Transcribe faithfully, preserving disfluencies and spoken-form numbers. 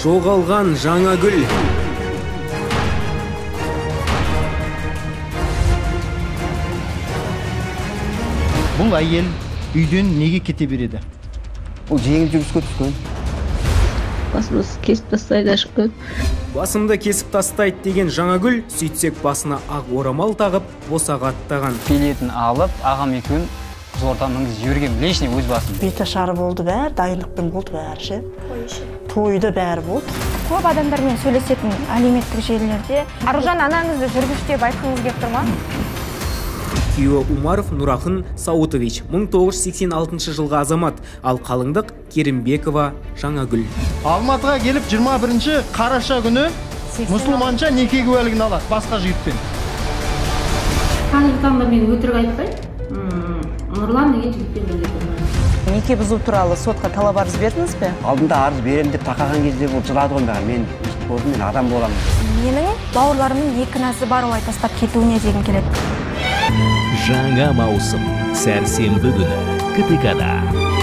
Жоғалған жаңа гүл. Бұл әйел үйден неге кете береді? Бұл жеңіл жүріске түскен. Басымыз кесіп тастайды ашыққа. Басымды кесіп тастайды деген жаңа гүл, сөйтсек басына ақ орамал тағып, босаға аттаған. Билетін алып, ағам екеуін Қызылорданың жүрген лишний өз басым. Беті шары болды бәрі, дайындықпен болды бәрі ше. Тойды бәрі болды. Көп адамдармен сөйлесетін әлеуметтік желілерде Аружан анаңызды жүргіш деп айтқыңыз келіп тұр ма? Күйеуі Умаров Нұрақын Сауытович, мың тоғыз жүз сексен алтыншы жылғы азамат, ал қалыңдық Керімбекова Жаңагүл. Алматыға келіп жиырма бірінші қараша күні мұсылманша неке куәлігін алады, басқа жігітпен. Қазіргі таңда мен өтірік айтпай, Нұрлан деген жігітпен бірге тұрмын. Неке бұзу туралы сотқа талап арыз бердіңіз бе? Алдында арыз берем деп тақаған кезде бұл жылады ғой, мен көрдім, мен адам боламын. Менің бауырларымның екі кінәсі бар, олай тастап кетуіне дегім келеді. Жаңа маусым сәрсенбі күні КТК-да.